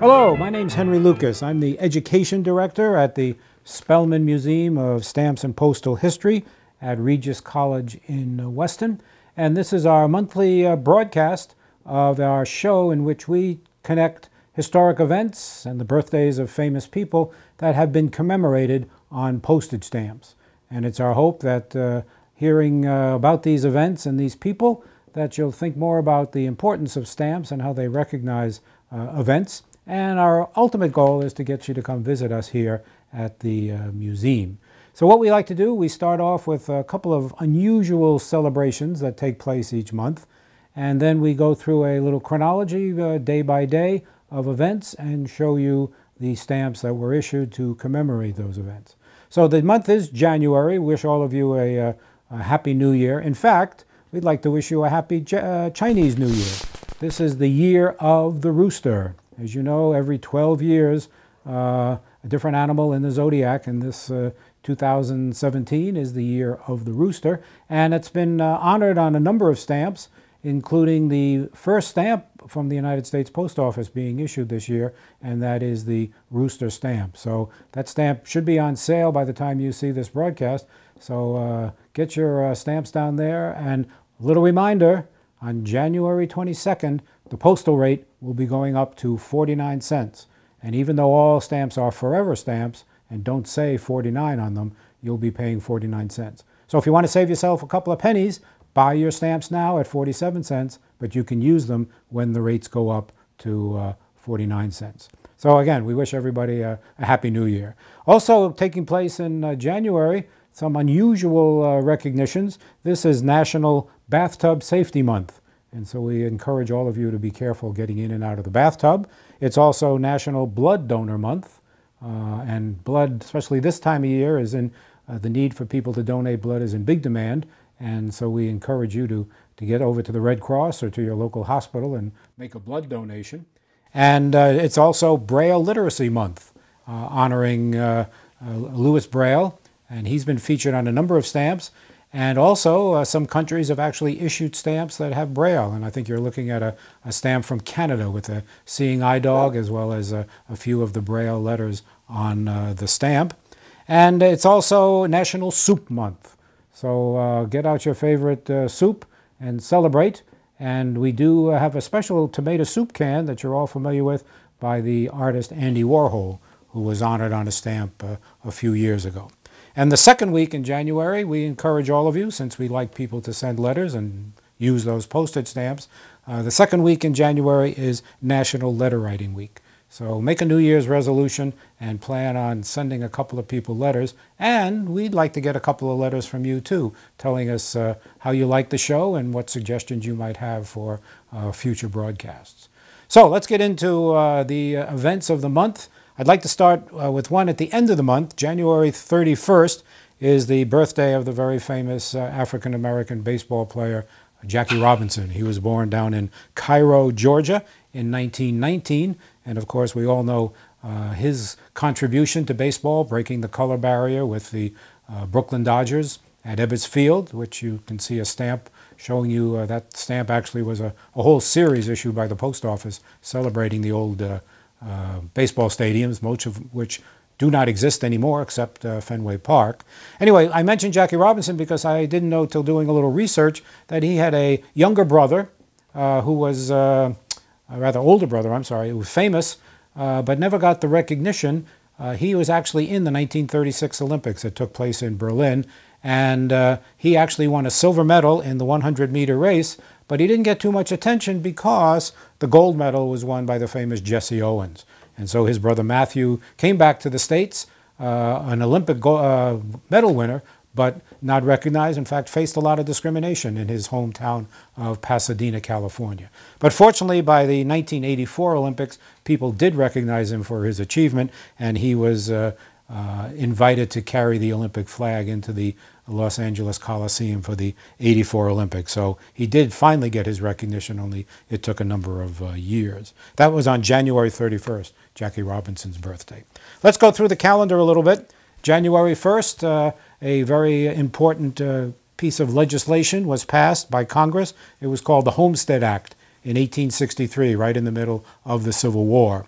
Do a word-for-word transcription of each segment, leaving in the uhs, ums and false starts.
Hello, my name's Henry Lukas. I'm the Education Director at the Spellman Museum of Stamps and Postal History at Regis College in Weston. And this is our monthly uh, broadcast of our show in which we connect historic events and the birthdays of famous people that have been commemorated on postage stamps. And it's our hope that uh, hearing uh, about these events and these people, that you'll think more about the importance of stamps and how they recognize uh, events. And our ultimate goal is to get you to come visit us here at the uh, museum. So what we like to do, we start off with a couple of unusual celebrations that take place each month. And then we go through a little chronology uh, day by day of events and show you the stamps that were issued to commemorate those events. So the month is January. Wish all of you a, a, a Happy New Year. In fact, we'd like to wish you a Happy uh, Chinese New Year. This is the year of the rooster. As you know, every twelve years, uh, a different animal in the zodiac, and this uh, two thousand seventeen is the year of the rooster. And it's been uh, honored on a number of stamps, including the first stamp from the United States Post Office being issued this year, and that is the rooster stamp. So that stamp should be on sale by the time you see this broadcast. So uh, get your uh, stamps down there. And a little reminder, on January twenty-second, the postal rate will be going up to forty-nine cents. And even though all stamps are forever stamps and don't say forty-nine on them, you'll be paying forty-nine cents. So if you want to save yourself a couple of pennies, buy your stamps now at forty-seven cents, but you can use them when the rates go up to uh, forty-nine cents. So again, we wish everybody a, a Happy New Year. Also taking place in uh, January, some unusual uh, recognitions. This is National Bathtub Safety Month. And so we encourage all of you to be careful getting in and out of the bathtub. It's also National Blood Donor Month. Uh, and blood, especially this time of year, is in uh, the need for people to donate blood is in big demand. And so we encourage you to, to get over to the Red Cross or to your local hospital and make a blood donation. And uh, it's also Braille Literacy Month, uh, honoring uh, uh, Louis Braille. And he's been featured on a number of stamps. And also, uh, some countries have actually issued stamps that have Braille. And I think you're looking at a, a stamp from Canada with a seeing eye dog, as well as a, a few of the Braille letters on uh, the stamp. And it's also National Soup Month. So uh, get out your favorite uh, soup and celebrate. And we do have a special tomato soup can that you're all familiar with by the artist Andy Warhol, who was honored on a stamp uh, a few years ago. And the second week in January, we encourage all of you, since we like people to send letters and use those postage stamps, uh, the second week in January is National Letter Writing Week. So make a New Year's resolution and plan on sending a couple of people letters. And we'd like to get a couple of letters from you too, telling us uh, how you like the show and what suggestions you might have for uh, future broadcasts. So let's get into uh, the uh, events of the month. I'd like to start uh, with one at the end of the month. January thirty-first is the birthday of the very famous uh, African-American baseball player, Jackie Robinson. He was born down in Cairo, Georgia in nineteen nineteen. And of course, we all know uh, his contribution to baseball, breaking the color barrier with the uh, Brooklyn Dodgers at Ebbets Field, which you can see a stamp showing you. Uh, that stamp actually was a, a whole series issued by the post office celebrating the old uh, Uh, baseball stadiums, most of which do not exist anymore except uh, Fenway Park. Anyway, I mentioned Jackie Robinson because I didn't know till doing a little research that he had a younger brother uh, who was, uh, a rather older brother, I'm sorry, who was famous, uh, but never got the recognition. Uh, he was actually in the nineteen thirty-six Olympics that took place in Berlin, and uh, he actually won a silver medal in the one hundred meter race, but he didn't get too much attention because the gold medal was won by the famous Jesse Owens. And so his brother Matthew came back to the States, uh, an Olympic go uh, medal winner, but not recognized, in fact, faced a lot of discrimination in his hometown of Pasadena, California. But fortunately, by the nineteen eighty-four Olympics, people did recognize him for his achievement, and he was uh, uh, invited to carry the Olympic flag into the Los Angeles Coliseum for the eighty-four Olympics. So he did finally get his recognition, only it took a number of uh, years. That was on January thirty-first, Jackie Robinson's birthday. Let's go through the calendar a little bit. January first, uh, a very important uh, piece of legislation was passed by Congress. It was called the Homestead Act in eighteen sixty-three, right in the middle of the Civil War.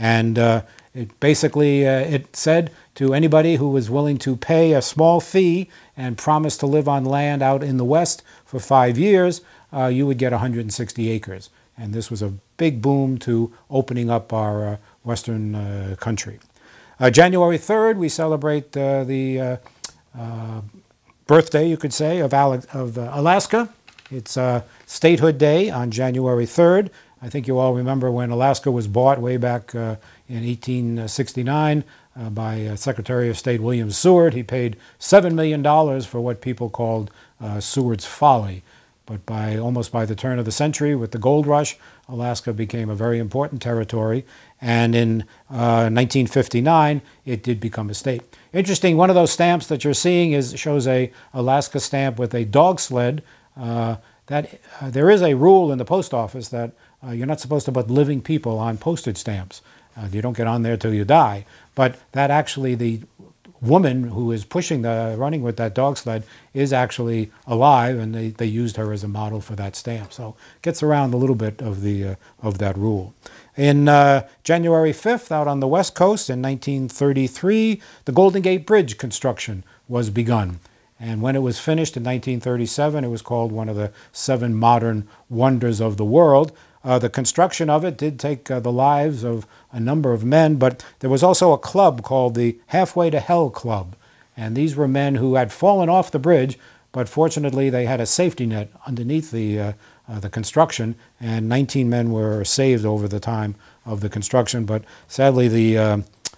And uh, it basically, uh, it said to anybody who was willing to pay a small fee and promise to live on land out in the West for five years, uh, you would get one hundred sixty acres. And this was a big boom to opening up our uh, Western uh, country. Uh, January third, we celebrate uh, the uh, uh, birthday, you could say, of, Ale of uh, Alaska. It's uh, Statehood Day on January third. I think you all remember when Alaska was bought way back uh, in eighteen sixty-nine uh, by uh, Secretary of State William Seward. He paid seven million dollars for what people called uh, Seward's Folly. But by almost by the turn of the century, with the gold rush, Alaska became a very important territory. And in uh, nineteen fifty-nine, it did become a state. Interesting, one of those stamps that you're seeing is shows a Alaska stamp with a dog sled. Uh, that uh, there is a rule in the post office that uh, you're not supposed to put living people on postage stamps. Uh, you don't get on there till you die. But that actually, the woman who is pushing the running with that dog sled is actually alive, and they, they used her as a model for that stamp. So it gets around a little bit of the uh, of that rule. In uh, January fifth, out on the West Coast in nineteen thirty-three, the Golden Gate Bridge construction was begun. And when it was finished in nineteen thirty-seven, it was called one of the seven modern wonders of the world. Uh, the construction of it did take uh, the lives of a number of men, but there was also a club called the Halfway to Hell Club. And these were men who had fallen off the bridge, but fortunately they had a safety net underneath the, uh, uh, the construction, and nineteen men were saved over the time of the construction. But sadly, the uh,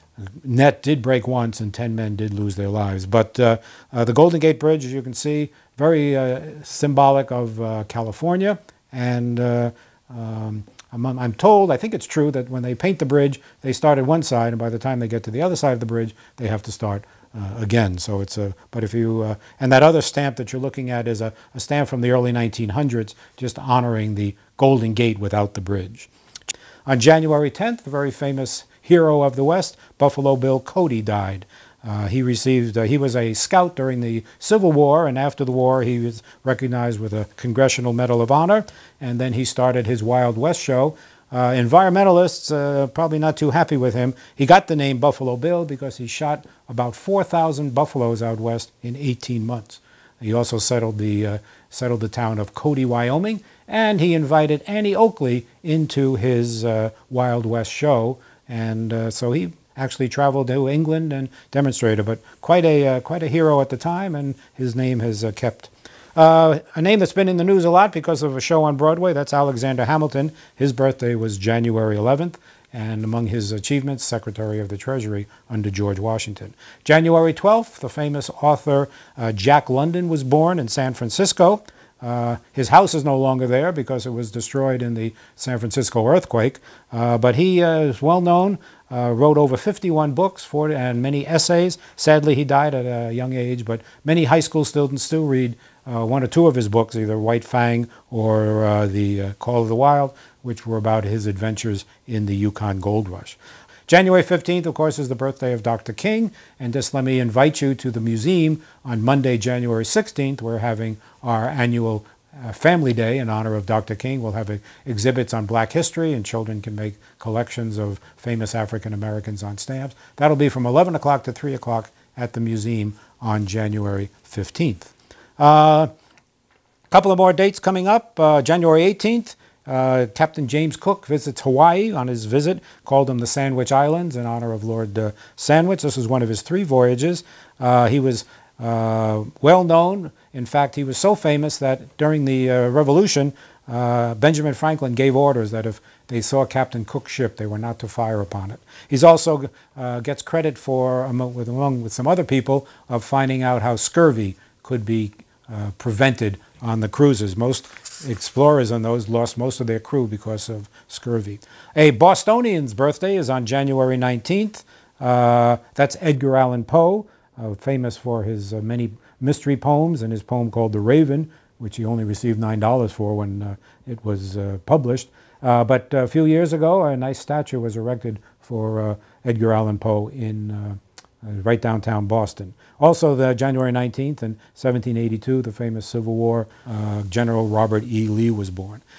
net did break once, and ten men did lose their lives. But uh, uh, the Golden Gate Bridge, as you can see, very uh, symbolic of uh, California. And uh, um, I'm, I'm told, I think it's true, that when they paint the bridge, they start at one side, and by the time they get to the other side of the bridge, they have to start uh, again. So it's a, but if you, uh, and that other stamp that you're looking at is a, a stamp from the early nineteen hundreds, just honoring the Golden Gate without the bridge. On January tenth, the very famous hero of the West, Buffalo Bill Cody, died. Uh, he received, uh, he was a scout during the Civil War, and after the war he was recognized with a Congressional Medal of Honor, and then he started his Wild West show. Uh, environmentalists uh, probably not too happy with him. He got the name Buffalo Bill because he shot about four thousand buffaloes out west in eighteen months. He also settled the, uh, settled the town of Cody, Wyoming, and he invited Annie Oakley into his uh, Wild West show, and uh, so he actually traveled to England and demonstrated, but quite a, uh, quite a hero at the time, and his name has uh, kept. Uh, a name that's been in the news a lot because of a show on Broadway, that's Alexander Hamilton. His birthday was January eleventh, and among his achievements, Secretary of the Treasury under George Washington. January twelfth, the famous author uh, Jack London was born in San Francisco. Uh, his house is no longer there because it was destroyed in the San Francisco earthquake, uh, but he uh, is well known, uh, wrote over fifty-one books for, and many essays. Sadly, he died at a young age, but many high school students still read uh, one or two of his books, either White Fang or uh, The uh, Call of the Wild, which were about his adventures in the Yukon Gold Rush. January fifteenth, of course, is the birthday of Doctor King, and just let me invite you to the museum on Monday, January sixteenth. We're having our annual uh, Family Day in honor of Doctor King. We'll have uh, exhibits on black history, and children can make collections of famous African Americans on stamps. That'll be from eleven o'clock to three o'clock at the museum on January fifteenth. A uh, couple of more dates coming up. Uh, January eighteenth. Uh, Captain James Cook visits Hawaii on his visit, called them the Sandwich Islands in honor of Lord uh, Sandwich. This was one of his three voyages. Uh, he was uh, well known. In fact, he was so famous that during the uh, Revolution, uh, Benjamin Franklin gave orders that if they saw Captain Cook's ship, they were not to fire upon it. He also uh, gets credit for, among with, along with some other people, of finding out how scurvy could be uh, prevented on the cruises. Most explorers on those lost most of their crew because of scurvy. A Bostonian's birthday is on January nineteenth. Uh, that's Edgar Allan Poe, uh, famous for his uh, many mystery poems and his poem called The Raven, which he only received nine dollars for when uh, it was uh, published. Uh, but a few years ago, a nice statue was erected for uh, Edgar Allan Poe in uh, uh, right downtown Boston. Also, the January nineteenth in seventeen eighty-two, the famous Civil War uh, General Robert E. Lee was born.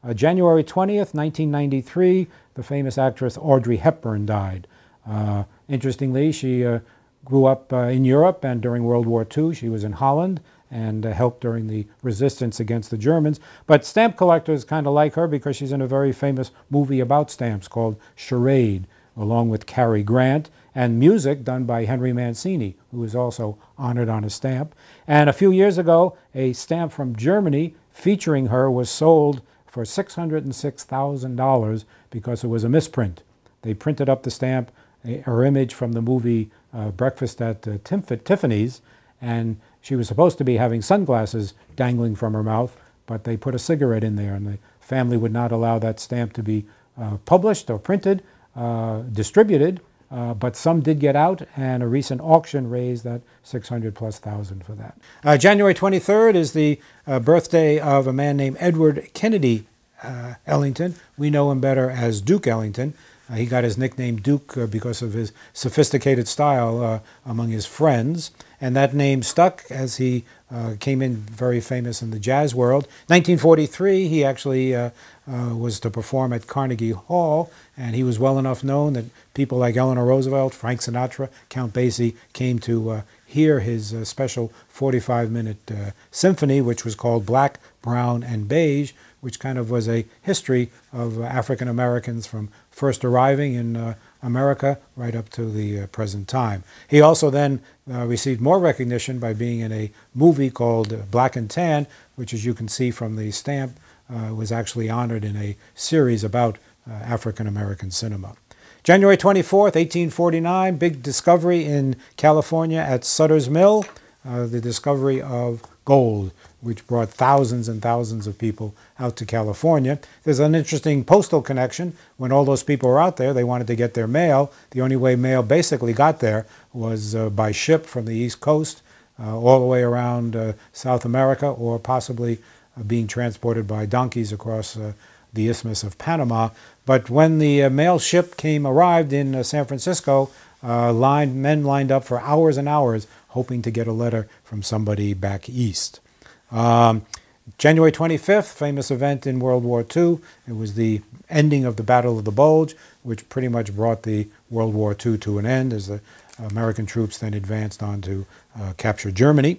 Uh, January twentieth, nineteen ninety-three, the famous actress Audrey Hepburn died. Uh, interestingly, she uh, grew up uh, in Europe, and during World War Two, she was in Holland and uh, helped during the resistance against the Germans. But stamp collectors kind of like her because she's in a very famous movie about stamps called Charade, along with Cary Grant, and music done by Henry Mancini, who was also honored on a stamp. And a few years ago, a stamp from Germany featuring her was sold for six hundred six thousand dollars because it was a misprint. They printed up the stamp, her image from the movie uh, Breakfast at uh, Tiffany's, and she was supposed to be having sunglasses dangling from her mouth, but they put a cigarette in there, and the family would not allow that stamp to be uh, published or printed, uh, distributed, uh, but some did get out, and a recent auction raised that six hundred plus thousand for that. Uh, January twenty-third is the uh, birthday of a man named Edward Kennedy uh, Ellington. We know him better as Duke Ellington. Uh, he got his nickname Duke uh, because of his sophisticated style uh, among his friends, and that name stuck as he uh, came in very famous in the jazz world. nineteen forty-three, he actually uh, uh, was to perform at Carnegie Hall, and he was well enough known that people like Eleanor Roosevelt, Frank Sinatra, Count Basie came to uh, hear his uh, special forty-five minute uh, symphony, which was called Black, Brown, and Beige, which kind of was a history of uh, African Americans from first arriving in uh, America right up to the uh, present time. He also then uh, received more recognition by being in a movie called Black and Tan, which, as you can see from the stamp, uh, was actually honored in a series about uh, African American cinema. January twenty-fourth, eighteen forty-nine, big discovery in California at Sutter's Mill, uh, the discovery of gold, which brought thousands and thousands of people out to California. There's an interesting postal connection. When all those people were out there, they wanted to get their mail. The only way mail basically got there was uh, by ship from the East Coast, uh, all the way around uh, South America, or possibly uh, being transported by donkeys across uh, the Isthmus of Panama. But when the uh, mail ship came, arrived in uh, San Francisco, uh, lined, men lined up for hours and hours hoping to get a letter from somebody back east. Um, January twenty-fifth, famous event in World War Two. It was the ending of the Battle of the Bulge, which pretty much brought the World War Two to an end as the American troops then advanced on to uh, capture Germany.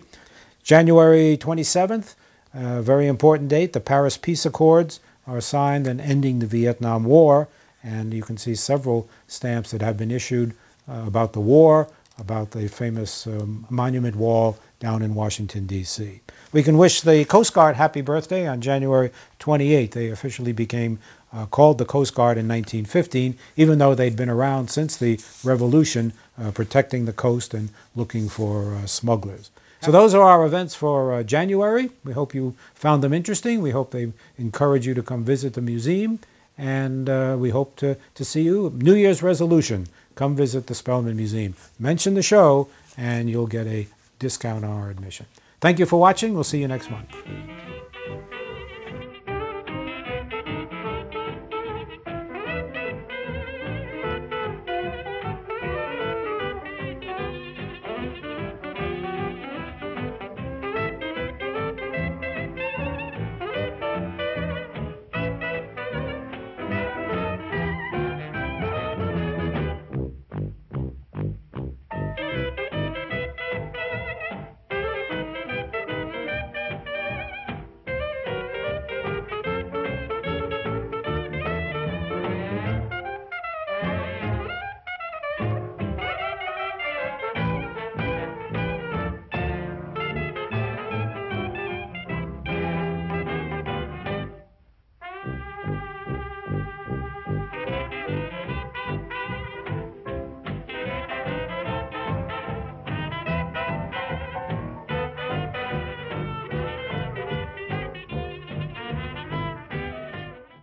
January twenty-seventh, a very important date, the Paris Peace Accords are signed and ending the Vietnam War, and you can see several stamps that have been issued uh, about the war, about the famous um, Monument Wall down in Washington, D C We can wish the Coast Guard happy birthday on January twenty-eighth. They officially became uh, called the Coast Guard in nineteen fifteen, even though they'd been around since the Revolution, uh, protecting the coast and looking for uh, smugglers. So those are our events for uh, January. We hope you found them interesting. We hope they encourage you to come visit the museum, and uh, we hope to, to see you. New Year's resolution, come visit the Spellman Museum. Mention the show, and you'll get a discount on our admission. Thank you for watching. We'll see you next month.